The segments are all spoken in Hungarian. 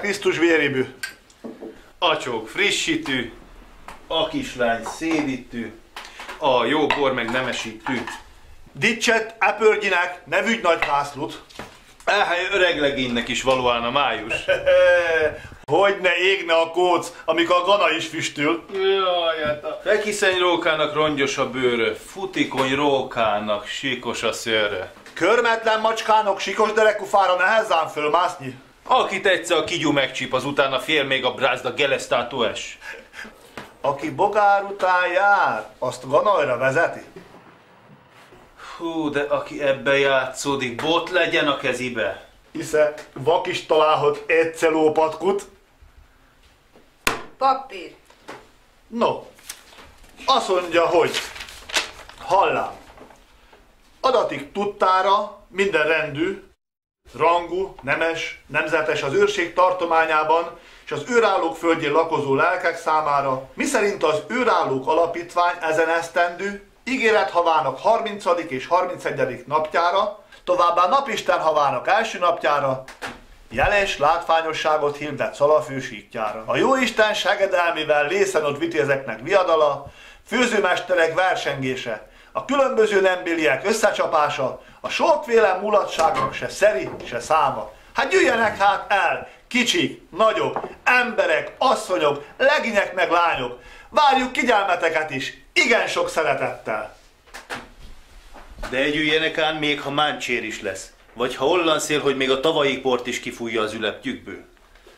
Krisztus vérébű. A csók frissítő, a kislány szédítő, a jó bor meg nemesítő. Dicset Epörgyinek nevügy nagy Lászlót. Elhely öreg legénynek is valóan a május. Hogy ne égne a kóc, amikor a gana is füstül. Jaj, hát a fekiszeny rókának rongyos a bőrö, futikony rókának síkos a szőre. Körmetlen macskának sikos derekú fára nehezán fölmászni. Akit egyszer a kigyú megcsíp, azután a fél még a brázda gelesztátues. Aki bogár után jár, azt ganajra vezeti. Hú, de aki ebbe játszódik, bot legyen a kezibe. Hisze vak is találhat egy celópatkut. Papír. No, azt mondja, hogy hallám, adatik tudtára minden rendű, rangú, nemes, nemzetes az őrség tartományában és az őrállók földjén lakozó lelkek számára, miszerint az őrállók alapítvány ezen esztendő ígéret havának 30. és 31. napjára, továbbá napisten havának első napjára jeles látványosságot hirdet Szalafő síkjára. A jóisten segedelmével lészen ott vitézeknek viadala, főzőmesterek versengése, a különböző nembéliek összecsapása, a sokféle mulatságnak se szeri, se száma. Hát jöjjenek hát el, kicsik, nagyok, emberek, asszonyok, leginyek meg lányok, várjuk kigyelmeteket is, igen sok szeretettel. De együljenek ám még, ha máncsér is lesz. Vagy ha olyan szél, hogy még a tavalyi port is kifújja az üleptjükből.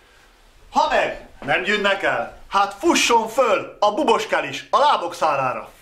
Ha meg nem jönnek el, hát fusson föl a buboskel is a lábok szárára.